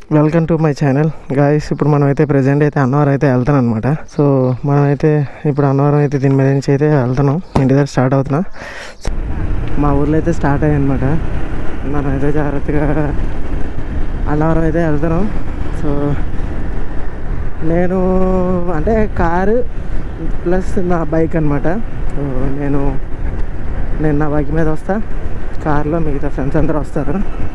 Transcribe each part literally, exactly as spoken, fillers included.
Welcome to my channel guys. ఇప్పుడు మనం అయితే ప్రజెంట్ అయితే అన్నవరం అయితే వెళ్తాను అనమాట. సో మనం అయితే ఇప్పుడు అన్నవరం అయితే దీని మీద నుంచి అయితే వెళ్తున్నాం. ఇంటి దగ్గర స్టార్ట్ అవుతున్నా. మా ఊర్లో అయితే స్టార్ట్ అయ్యాయి అనమాట. మనం అయితే జాగ్రత్తగా అన్నవరం అయితే వెళ్తున్నాం. సో నేను అంటే కారు ప్లస్ నా బైక్ అనమాట. సో నేను నేను నా బైక్ మీద వస్తా, కార్లో మిగతా ఫ్రెండ్స్ అందరూ వస్తారు.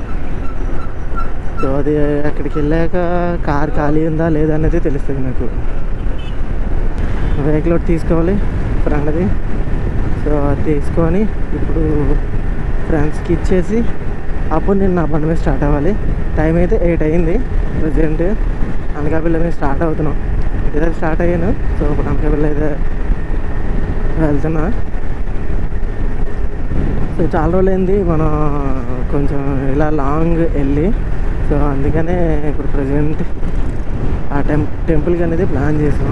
సో అది అక్కడికి వెళ్ళాక కార్ ఖాళీ ఉందా లేదా అనేది తెలుస్తుంది నాకు. వెహికల్ ఒకటి తీసుకోవాలి ఫ్రెండ్ది. సో అది తీసుకొని ఇప్పుడు ఫ్రెండ్స్కి ఇచ్చేసి అప్పుడు నేను నా బండి మీద స్టార్ట్ అవ్వాలి. టైం అయితే ఎయిట్ అయింది ప్రజెంట్. అనకాపల్లి మీద స్టార్ట్ అవుతున్నాం. ఇదే స్టార్ట్ అయ్యాను. సో ఇప్పుడు అనకాపల్లి అయితే వెళ్తున్నా. సో చాలా రోజులైంది మనం కొంచెం ఇలా లాంగ్ వెళ్ళి. సో అందుకనే ఇప్పుడు ప్రజెంట్ ఆ టెం టెంపుల్కి అనేది ప్లాన్ చేసాం.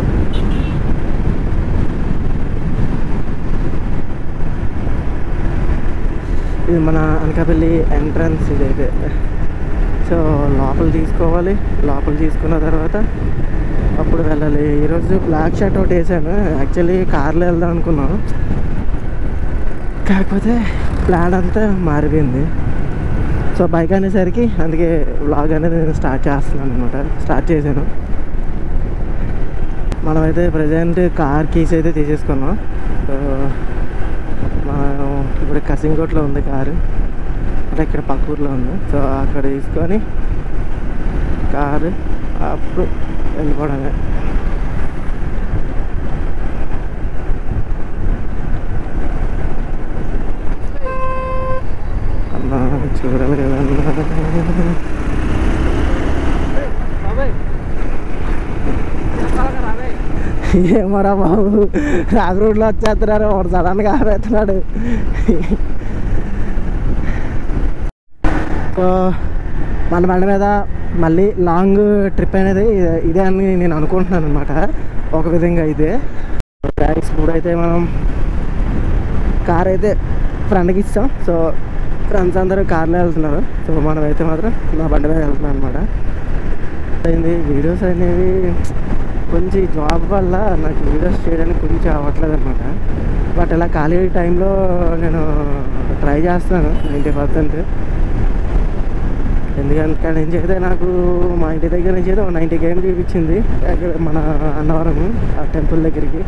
ఇది మన అనకాపల్లి ఎంట్రన్స్ ఇదైతే. సో లోపల తీసుకోవాలి. లోపల తీసుకున్న తర్వాత అప్పుడు వెళ్ళాలి. ఈరోజు బ్లాక్ షర్ట్ ఒకటి వేసాను. యాక్చువల్లీ కార్లో వెళ్దాం అనుకున్నాను, కాకపోతే ప్లాన్ అంతా మారిపోయింది. సో బైక్ అనేసరికి అందుకే వ్లాగ్ అనేది నేను స్టార్ట్ చేస్తున్నాను అనమాట. స్టార్ట్ చేశాను. మనమైతే ప్రజెంట్ కార్ కీస్ అయితే తీసేసుకున్నాం. సో మనం ఇప్పుడు కసింకోట్లో ఉంది కారు, అంటే ఇక్కడ పక్క ఊర్లో ఉంది. సో అక్కడ తీసుకొని కారు అప్పుడు వెళ్ళిపోవడమే. చూడాలి కదా ఏమరా బాబు, రాజు రోడ్లో వచ్చేస్తున్నారు. వాడు సడన్గా ఆపేస్తున్నాడు. సో మన బండి మీద మళ్ళీ లాంగ్ ట్రిప్ అనేది ఇదే అని నేను అనుకుంటున్నాను అనమాట. ఒక విధంగా ఇదే. ఇప్పుడైతే మనం కార్ అయితే ఫ్రెండ్కి ఇస్తాం. సో ఫ్రెండ్స్ అందరూ కార్లో వెళ్తున్నారు. సో మనం అయితే మాత్రం నా బండి మీద వెళ్తున్నాం అనమాట. అయింది వీడియోస్ అనేవి కొంచెం జాబ్ వల్ల నాకు వీడియోస్ చేయడానికి కొంచెం అవ్వట్లేదు అనమాట. బట్ ఇలా ఖాళీ టైంలో నేను ట్రై చేస్తున్నాను నైంటీ పర్సెంట్. ఎందుకంటే నుంచి అయితే నాకు మా ఇంటి దగ్గర నుంచి అయితే ఒక నైంటీ గేమ్ చూపించింది మన అన్నవరం ఆ టెంపుల్ దగ్గరికి.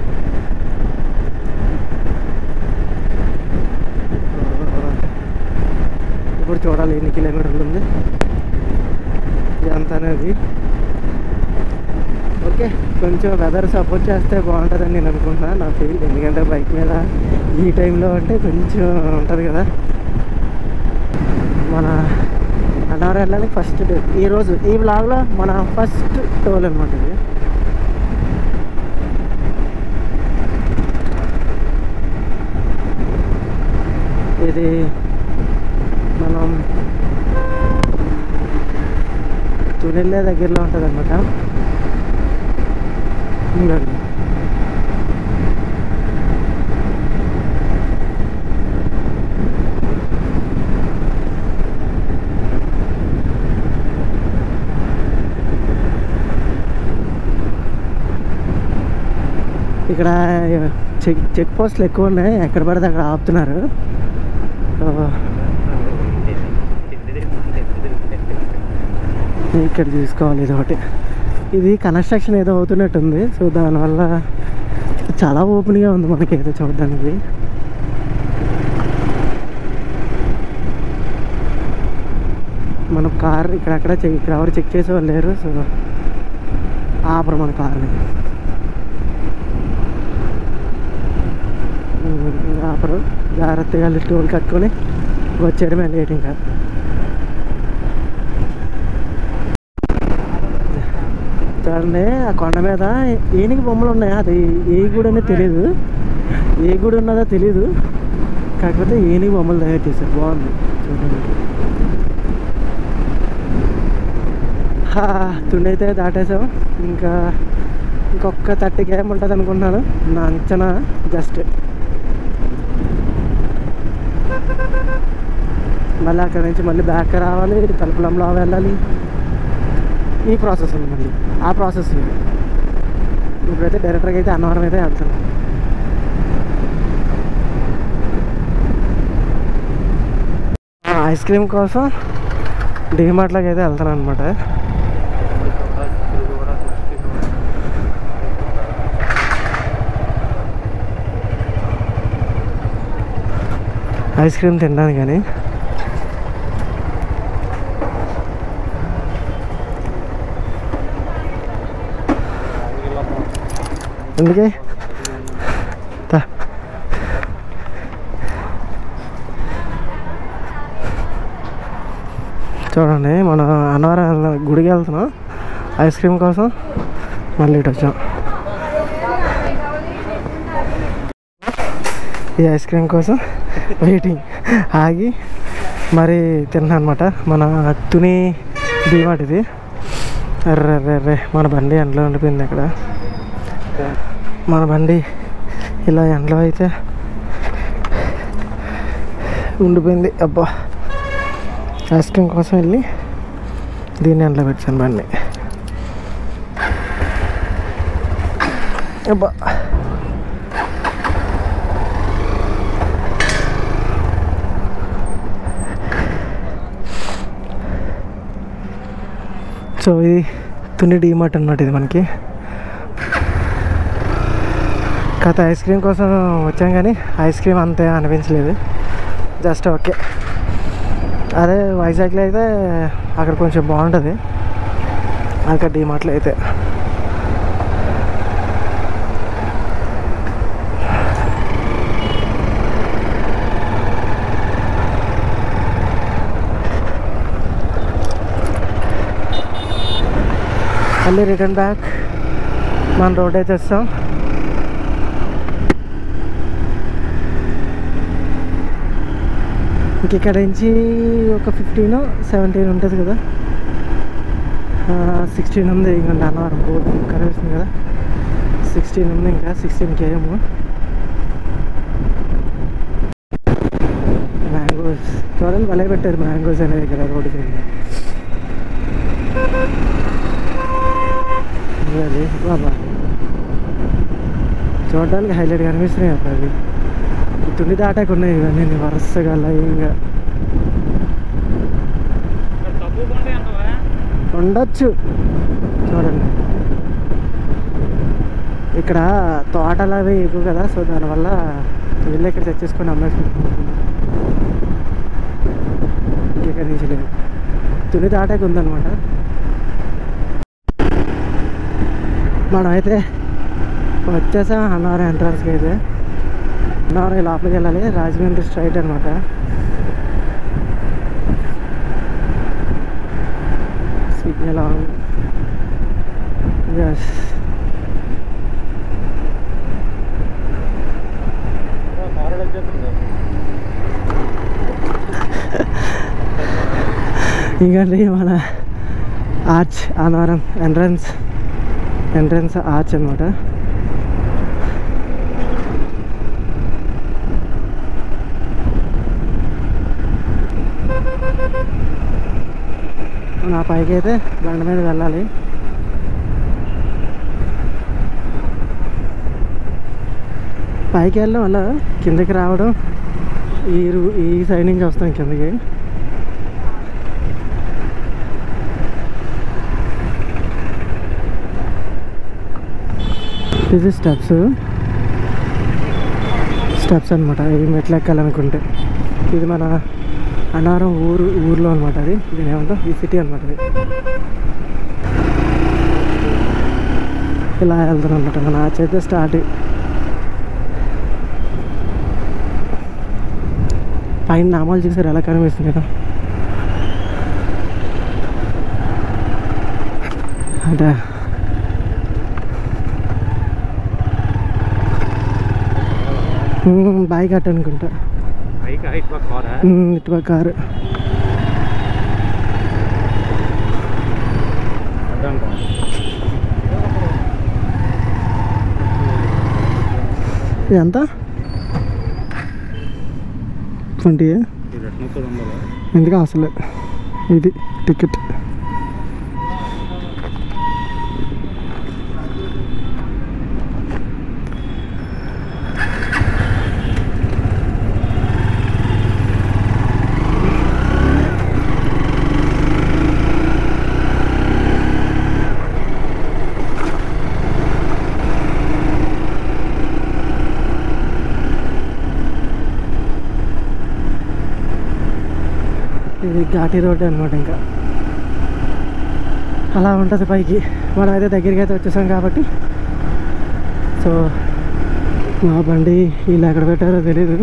ఇప్పుడు చూడాలి ఎన్ని కిలోమీటర్లు ఉంది ఇదంతా అనేది. ఓకే, కొంచెం వెదర్ సపోర్ట్ చేస్తే బాగుంటుందని నేను అనుకుంటున్నాను, నా ఫీల్. ఎందుకంటే బైక్ మీద ఈ టైంలో అంటే కొంచెం ఉంటుంది కదా. మన అన్నవరం వెళ్ళడానికి ఫస్ట్ డే ఈరోజు. ఈ వ్లాగ్లో మన ఫస్ట్ టోల్ అనమాట ఇది. ఇది మనం తునిల్లే దగ్గరలో ఉంటుంది అనమాట. ఇక్కడ చెక్ చెక్ పోస్టులు ఎక్కువ ఉన్నాయి. ఎక్కడ పడితే అక్కడ ఆపుతున్నారు. ఇక్కడ చూసుకోవాలి. ఇది ఒకటి, ఇది కన్స్ట్రక్షన్ ఏదో అవుతున్నట్టుంది. సో దానివల్ల చాలా ఓపెన్గా ఉంది మనకి ఏదో చూడడానికి. మన కార్ ఇక్కడక్కడ చెక్ ఇక్కడ ఎవరు చెక్ చేసేవాళ్ళు లేరు. సో ఆపరు మన కార్ని, ఆపరు. జాగ్రత్తగా టోల్ కట్టుకొని వచ్చేయడమే లేట్. ఇంకా చూడండి ఆ కొండ మీద ఏనికి బొమ్మలు ఉన్నాయి. అది ఏ గుడి అనేది తెలీదు, ఏ గుడి ఉన్నదో తెలీదు. కాకపోతే ఏనికి బొమ్మలు తయారు చేశారు, బాగుంది చూడడానికి. తుండి అయితే దాటేసాం. ఇంకా ఇంకొక థర్టీ కేఎం ఉంటుంది అనుకుంటున్నాను నా అంచనా. జస్ట్ మళ్ళీ అక్కడ నుంచి మళ్ళీ బ్యాక్ రావాలి, తలుపులంలో వెళ్ళాలి. ఈ ప్రాసెస్ ఉంది మళ్ళీ ఆ ప్రాసెస్ లేదు. ఇప్పుడైతే డైరెక్టర్గా అయితే అన్నవరం అయితే వెళ్తున్నాం. ఐస్ క్రీమ్ కోసం డీమార్ట్లోకి అయితే వెళ్తున్నాను అనమాట. ఐస్ క్రీమ్ తినడానికి కానీ ఎందుకే చూడండి మనం అన్నవరం గుడికి వెళ్తున్నాం ఐస్ క్రీమ్ కోసం. మళ్ళీ ఇటు వచ్చాం. ఈ ఐస్ క్రీమ్ కోసం వెయిటింగ్ ఆగి మరి తిన్నా అనమాట. మన తుని డీమార్ట్ ఇది. అర్రే అర్రే మన బండి ఎండలో ఉండిపోయింది. ఇక్కడ మన బండి ఇలా ఎండలో అయితే ఉండిపోయింది. అబ్బా ఐస్ క్రీమ్ కోసం వెళ్ళి దీన్ని ఎండలో పెట్టాను బండి. అబ్బా సో ఇది తుని డీమార్ట్ అన్నమాట. ఇది మనకి కథ ఐస్ క్రీమ్ కోసం వచ్చాం కానీ ఐస్ క్రీమ్ అంతే అనిపించలేదు. Just okay. అదే వైజాగ్లో అయితే అక్కడ కొంచెం బాగుంటుంది. అక్కడ డీమార్ట్లో అయితే మళ్ళీ రిటర్న్ బ్యాక్ మన రోడ్ అయితే వస్తాం. ఇంక ఇక్కడ నుంచి ఒక ఫిఫ్టీన్ సెవెంటీన్ ఉంటుంది కదా, సిక్స్టీన్ ఉంది. ఇంకా అన్నవరం బోర్డు కనిపిస్తుంది కదా, సిక్స్టీన్ ఉంది. ఇంకా సిక్స్టీన్ కేఎము మ్యాంగోస్ చూడండి భలే పెట్టారు. మ్యాంగోస్ అనేది ఇక్కడ రోడ్డు కింద. బాబా చూడడానికి హైలైట్ కనిపిస్తున్నాయి అప్పుడు. అవి తుని దాటాకు ఉన్నాయి ఇవన్నీ వరుసగా లైన్గా ఉండొచ్చు. చూడండి ఇక్కడ తోటలు అవి ఎక్కువ కదా, సో దానివల్ల వీళ్ళు ఇక్కడ తెచ్చేసుకొని అమ్మేసుకుంటున్నాం. ఇక్కడ నుంచి లేదు, తుని దాటాకు ఉందన్నమాట. మనం అయితే వచ్చేసాం అన్నవరం ఎంట్రన్స్కి. అయితే అన్నవరం లోపలికి వెళ్ళాలి, రాజమండ్రి స్ట్రైట్ అనమాట. Signal on. ఎస్ ఇంకండి మన arch Annavaram entrance entrance arch అనమాట. నా పైకి అయితే బండి మీద వెళ్ళాలి. పైకి వెళ్ళడం వల్ల కిందకి రావడం ఈ ఈ సైడ్ నుంచి వస్తాం కిందకి. ఇది స్టెప్స్ స్టెప్స్ అనమాట. ఇవి మెట్లు ఎక్కాలనుకుంటే. ఇది మన అన్నవరం ఊరు ఊర్లో అనమాట. అది దీని ఏమంటాం ఈ సిటీ అనమాట. ఇది ఇలా వెళ్తాను అనమాట. మన ఆర్చ్ అయితే స్టార్ట్. పైన నామాలు చూసారు ఎలా కనిపిస్తుంది కదా. అంటే బైక్ అట్ట అనుకుంటా. ఇటువ కారు. ఎంత ట్వంటీ ఎందుకు అసలు ఇది టికెట్. ఇది ఘాటి రోడ్ అనమాట. ఇంకా అలా ఉంటుంది పైకి. మనం అయితే దగ్గరికి అయితే వచ్చేసాం కాబట్టి. సో మా బండి వీళ్ళు ఎక్కడ పెట్టారో తెలీదు.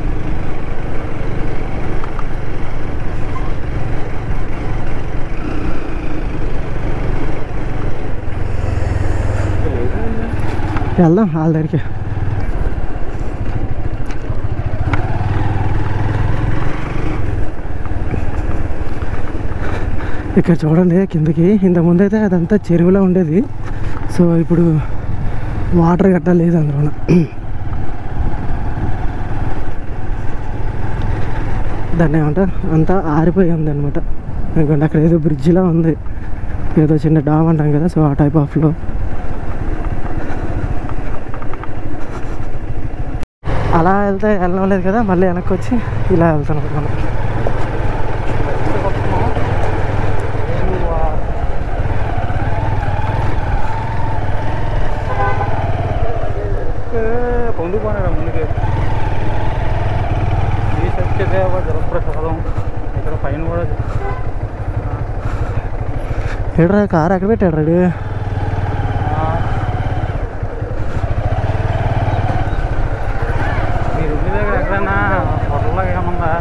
వెళ్దాం వాళ్ళ దగ్గరికి. ఇక్కడ చూడండి కిందకి. ఇంతకుముందు అయితే అదంతా చెరువులో ఉండేది. సో ఇప్పుడు వాటర్ గట్ట లేదు అందులో. దాన్ని ఏమంటారు, అంతా ఆరిపోయి ఉంది అనమాట. ఎందుకంటే అక్కడ ఏదో బ్రిడ్జిలా ఉంది, ఏదో చిన్న డామ్ అంటాం కదా, సో ఆ టైప్ ఆఫ్లో. అలా వెళ్తే వెళ్ళలేదు కదా, మళ్ళీ వెనక్కి వచ్చి ఇలా వెళ్తున్నాం మనం. పొందుకున్నాడు ముందుకే ఈ సత్యదేవ జలప్రసాదం. ఇక్కడ పైన కూడా ఏడ్రా కారు ఎక్కడ పెట్టాడు రాడు. మీరు ఇంటి దగ్గర ఎక్కడైనా హోటల్లో ఏమన్నా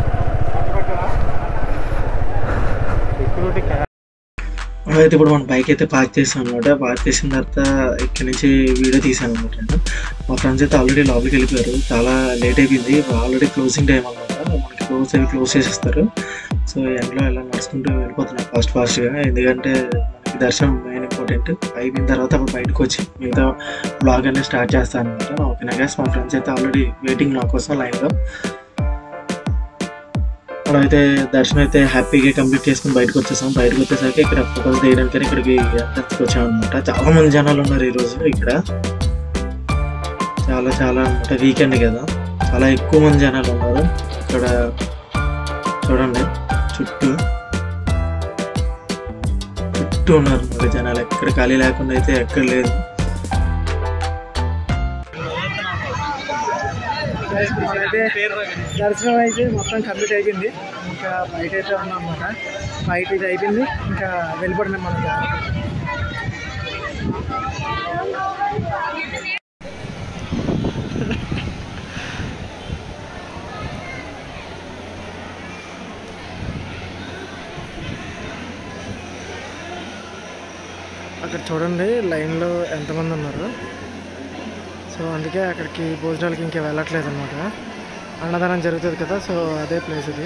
సెక్యూరిటీ క్యాబ్. అయితే ఇప్పుడు మనం బైక్ అయితే పార్క్ చేసాం అనమాట. పార్క్ చేసిన తర్వాత ఇక్కడ నుంచి వీడియో తీసాను అనమాట. మా ఫ్రెండ్స్ అయితే ఆల్రెడీ లోపలికి వెళ్ళిపోయారు. చాలా లేట్ అయిపోయింది, ఆల్రెడీ క్లోజింగ్ టైం అనమాట. మనకి క్లోజ్ అవి క్లోజ్ చేసేస్తారు. సో ఎండలో ఎలా నడుచుకుంటూ వెళ్ళిపోతున్నాం ఫాస్ట్ ఫాస్ట్గా. ఎందుకంటే మనకి దర్శనం మెయిన్ ఇంపార్టెంట్. అయిపోయిన తర్వాత అప్పుడు బయటకు వచ్చి మిగతా బ్లాగ్ అనేది స్టార్ట్ చేస్తాను అనమాట. ఓకేనా గైస్, మా ఫ్రెండ్స్ అయితే ఆల్రెడీ వెయిటింగ్ నా కోసం లైన్లో. అయితే దర్శనం అయితే హ్యాపీగా కంప్లీట్ చేసుకుని బయటకు వచ్చేసాం. బయటకు వచ్చేసరికి ఇక్కడ ఫోటోస్ తీయడానికి ఇక్కడికి ఎంట్రన్స్కి వచ్చాం అనమాట. చాలా మంది జనాలు ఉన్నారు ఈరోజు ఇక్కడ. చాలా చాలా అనమాట, వీకెండ్ కదా, చాలా ఎక్కువ మంది జనాలు ఉన్నారు ఇక్కడ. చూడండి చుట్టూ చుట్టూ ఉన్నారు అనమాట జనాలు. ఎక్కడ ఖాళీ లేకుండా అయితే ఎక్కడ లేదు. దర్శనం అయితే మొత్తం కంప్లీట్ అయిపోయింది. ఇంకా బయట అయితే ఉన్నాం అన్నమాట. బయట ఇది అయిపోయింది, ఇంకా వెళ్ళిపోవడం మనకి. అక్కడ చూడండి లైన్లో ఎంతమంది ఉన్నారు. సో అందుకే అక్కడికి భోజనాలకి ఇంకా వెళ్ళట్లేదు అనమాట. అన్నదానం జరుగుతుంది కదా, సో అదే ప్లేస్ ఇది.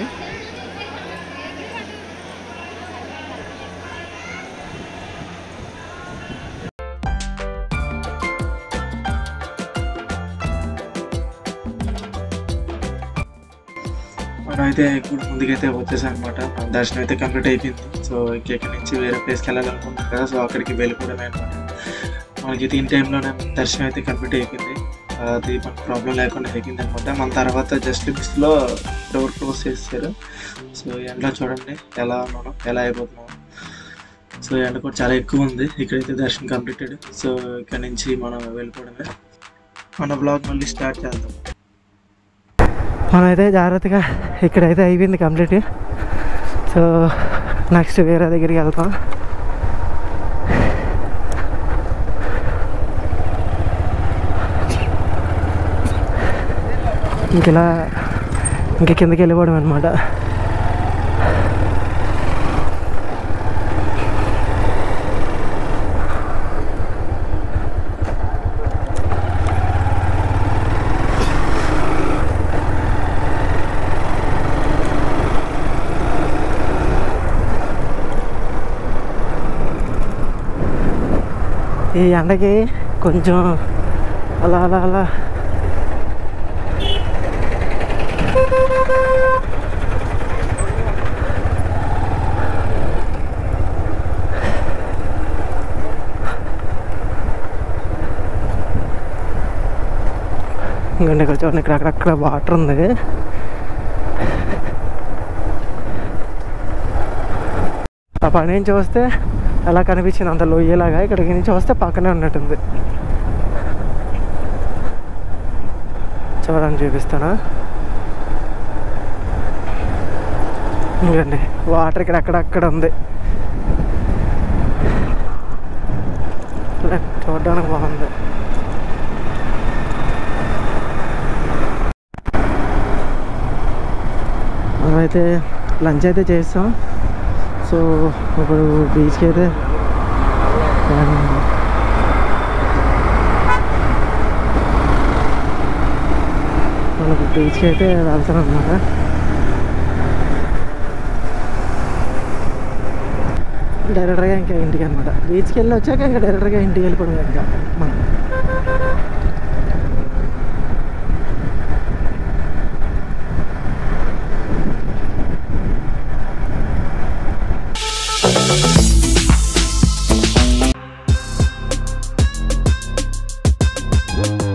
అయితే ఇప్పుడు ముందుకైతే వచ్చేసాను అనమాట. దర్శనం అయితే కంప్లీట్ అయిపోయింది. సో ఇక్కడి నుంచి వేరే ప్లేస్కి వెళ్ళాలనుకుంటున్నాను కదా, సో అక్కడికి వెళ్ళిపోవడమే అనమాట. మనకి దీని టైంలోనే దర్శనం అయితే కంప్లీట్ అయిపోయింది. అది మనకు ప్రాబ్లం లేకుండా అయిపోయింది అనమాట. మన తర్వాత జస్ట్ మిస్లో డోర్ క్లోజ్ చేస్తారు. సో ఎండలో చూడండి ఎలా ఉన్నాను, ఎలా అయిపోతున్నాం. సో ఎండ కూడా చాలా ఎక్కువ ఉంది. ఇక్కడైతే దర్శనం కంప్లీటెడ్. సో ఇక్కడ నుంచి మనం వెళ్ళిపోవడమే. మన బ్లాగ్ మళ్ళీ స్టార్ట్ చేద్దాం. మనమైతే జాగ్రత్తగా ఇక్కడైతే అయిపోయింది కంప్లీట్. సో నెక్స్ట్ వేరే దగ్గరికి వెళ్తాం. ఇంక ఇలా ఇంక కిందకి వెళ్ళిపోవడం అనమాట. ఈ ఎండకి కొంచెం అలా అలా అలా ఇంకండి ఇక్కడ చూడండి, ఇక్కడ అక్కడక్కడ వాటర్ ఉంది. ఆ పని నుంచి వస్తే ఎలా కనిపించింది అంత లోయేలాగా, ఇక్కడికి నుంచి వస్తే పక్కనే ఉన్నట్టుంది. చూడండి చూపిస్తానా. ఇదండి వాటర్ ఇక్కడ అక్కడక్కడ ఉంది. చూడడానికి బాగుంది. మనమైతే లంచ్ అయితే చేస్తాం. సో ఇప్పుడు బీచ్కి అయితే మనకు బీచ్కి అయితే వెళ్తాం అన్నమాట. డైరెక్టర్గా ఇంకా ఇంటికి అనమాట. బీచ్కి వెళ్ళి వచ్చాక ఇంకా డైరెక్టర్గా ఇంటికి వెళ్ళిపోవడం ఇంకా మనం. Yeah.